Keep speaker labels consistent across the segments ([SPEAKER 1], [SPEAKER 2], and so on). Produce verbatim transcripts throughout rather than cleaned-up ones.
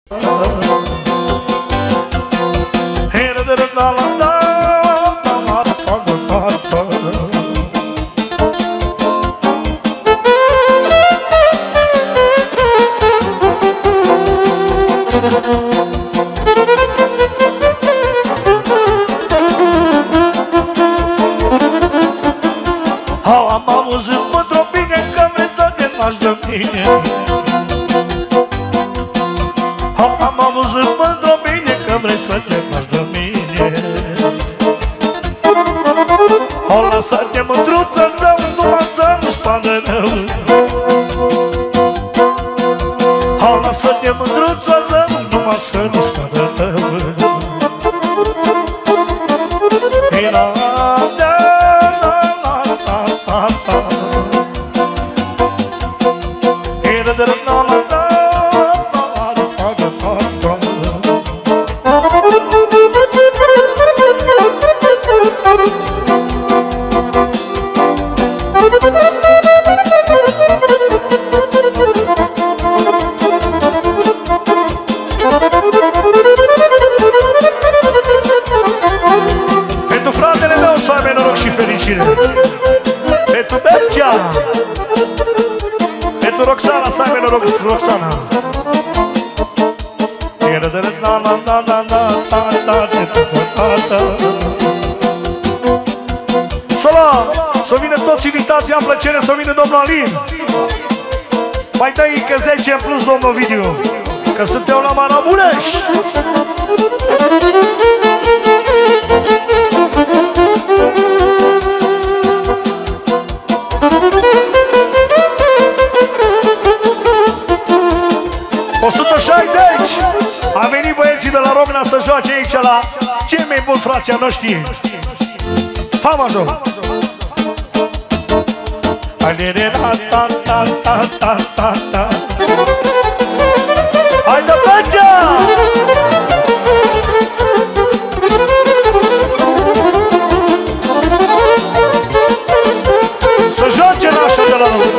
[SPEAKER 1] Mai dă încă zece în plus, domnul Ovidiu, că suntem la Maramureș. o sută șaizeci. A venit băieții de la România să joace aici la cei mai buni frații noștri. Fa major. Hai de plăcea! Să joace nașa de la noi!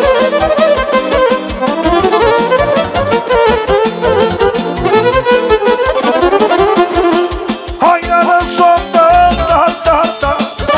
[SPEAKER 1] Hai iară sotă, da, da, da!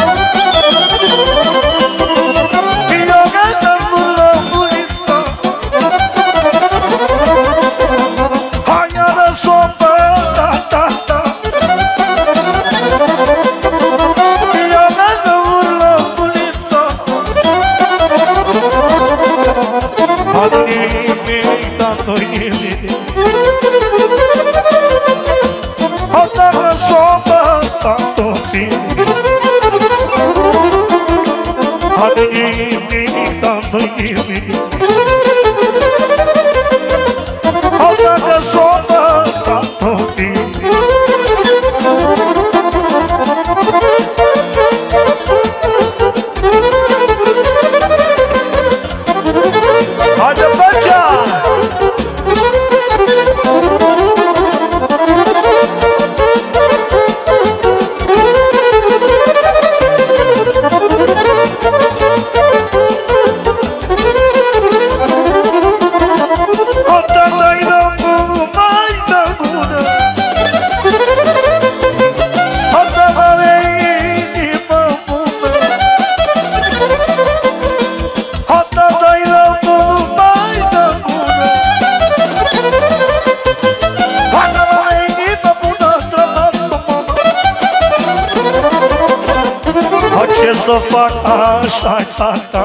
[SPEAKER 1] Să fac așa, tata,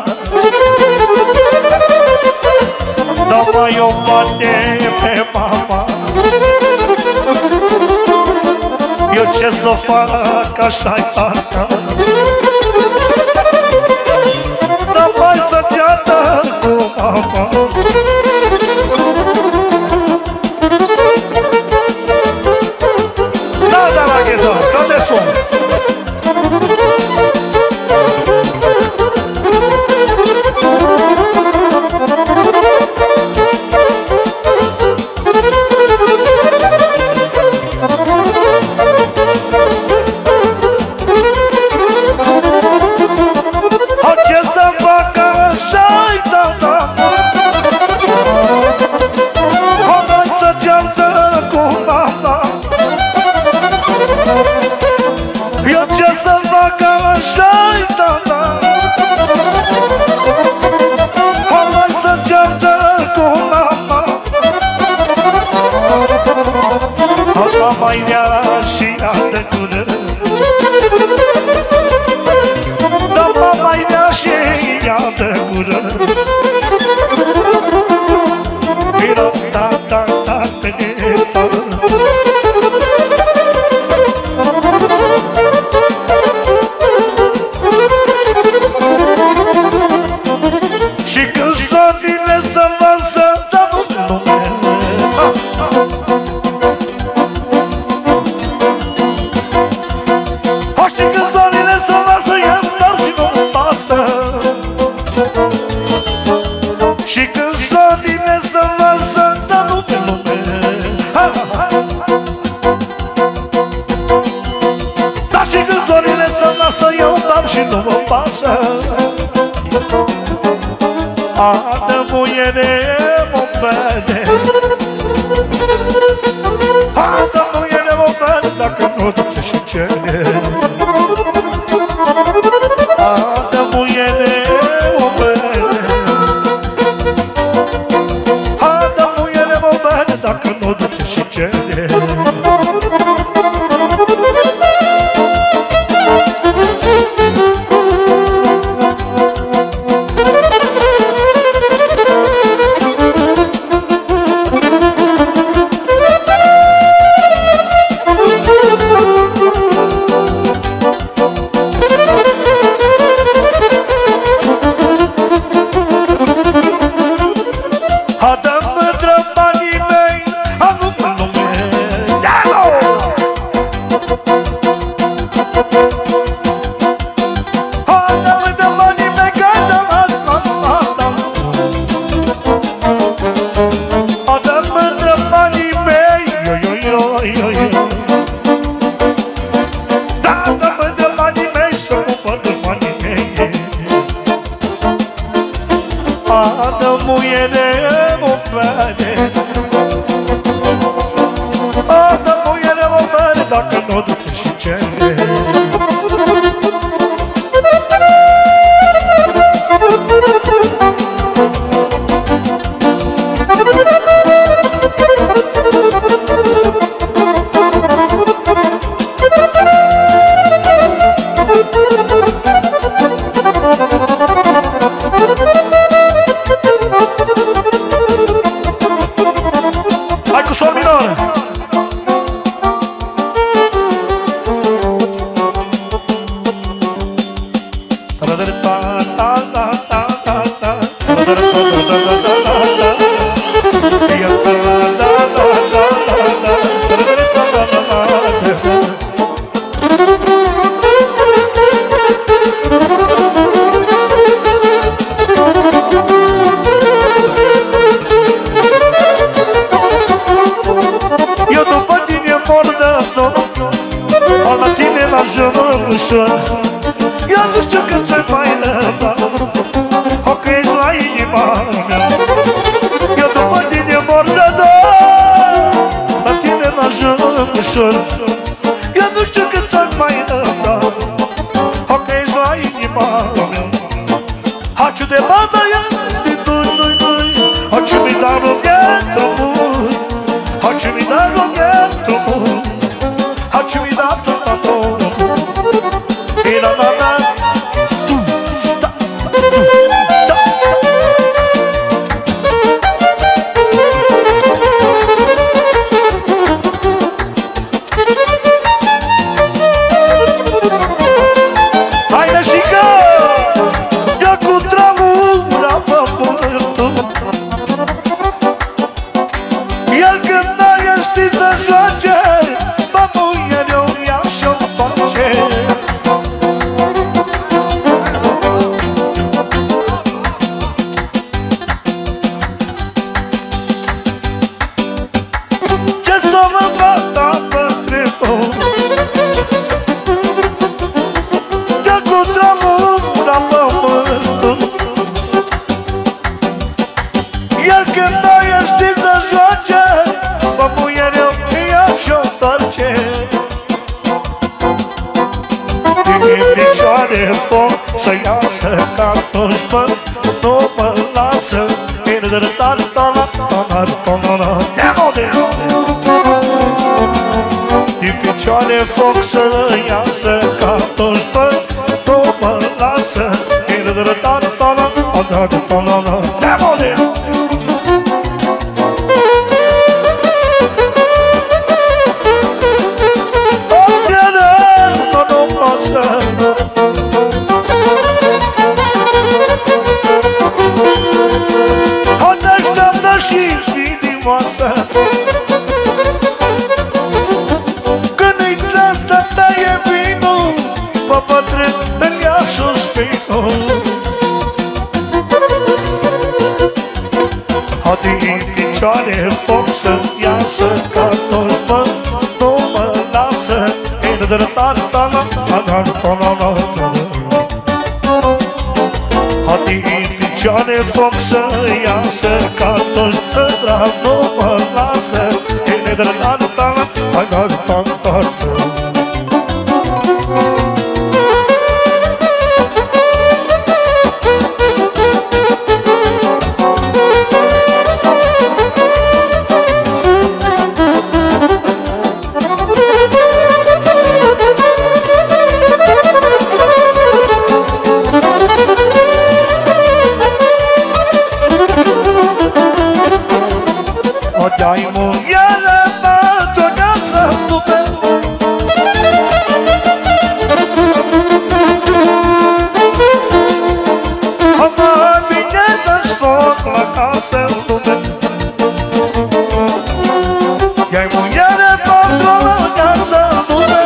[SPEAKER 1] dar mai o bate pe mama. Eu ce să fac așa, tata, dar mai să ceartă cu mama. Da, da, la gheză, că de sun. mai rea și ea de gură. Da, mai rea și ea de gură. Mira, ta, ta, ta, te ta. Și când sorile se varsă, da, nu, nu, o, și când sorile se varsă, e dar și nu-mi pasă. Și când sorile se varsă, da, nu, nu, nu, da, și când sorile se varsă, eu dar și nu-mi pasă. Adă muiere, mă vede. Adă muiere, mă vede, dacă nu duce și cere. Adă muiere, mă vede. Adă muiere, mă vede, dacă nu duce și cere. Adă muiere, mă vede. Adă muiere, mă vede, dacă nu duce și cere. Eu nu știu când se mai lăba, o că ești la inima mea. Eu după tine mor de dor, la tine n-ajung ușor. Eu nu știu când se mai lăba, o că ești la inima mea. Haciu de banda e din dui, dui, dui, haciu mi da roghetru mui, haciu mi da roghetru mui, haciu mi da tot. Da, da, da. Tu, da, tu, da. Hai, Neșică! Ia cu tramura pe pământul. El când n-aia știi să joace, mă muier eu ia și-o face. El când n-aia știi să joace, mă muier eu ia și-o întoarce. Din picioare foc să iasă ca atunci, mă, nu mă lasă. picioare foc să iasă, ca toți păți nu mă lasă. Demone! Când-i treastă taie vinul, pe bătrân îmi ia suspinul. Adi picioare foc să-mi iasă, ca toți mă nu mă lasă. Adi picioare foc să iasă, ca toți drag nu mă lasă. Dai muiere mea, giogață lume. Amă bine te scot la casă lume. Dai muiere mea, la casă lume.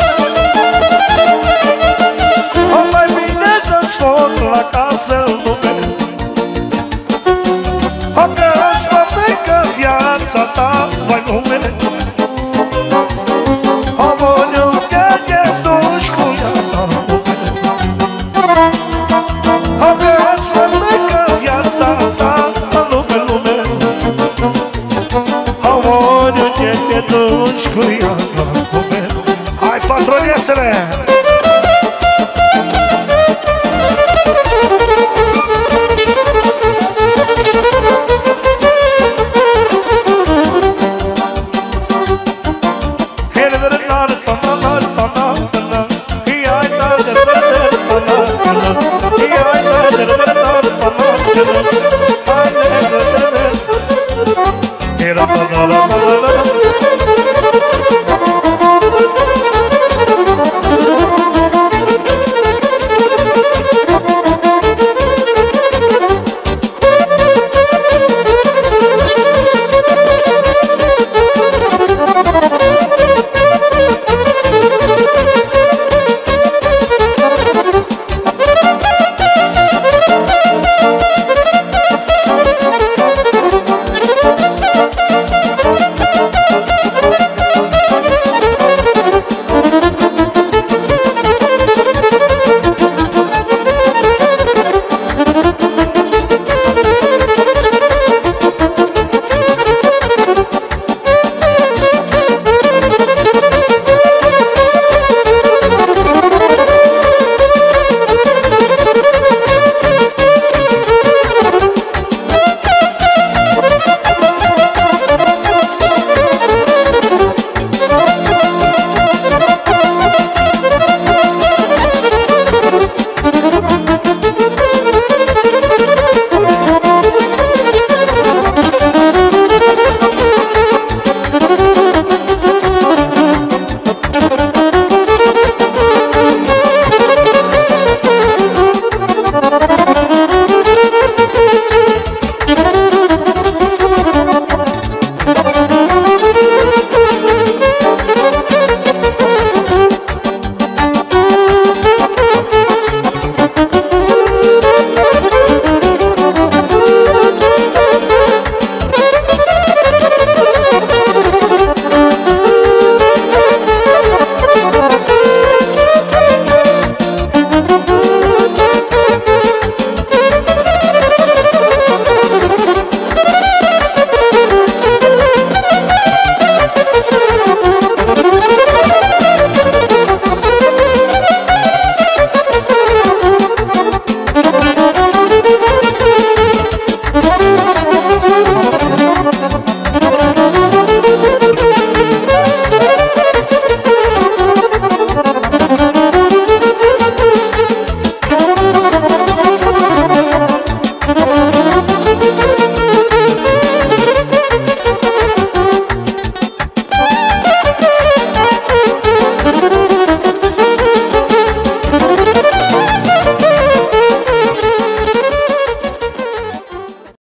[SPEAKER 1] Amă bine te scot la casă lume. Viața ta, vai lume, omoniu că te duci cu ea ta, lume. Agață-mă că viața ta, lume, lume, omoniu că te duci cu ea ta, lume. Hai, patronesele!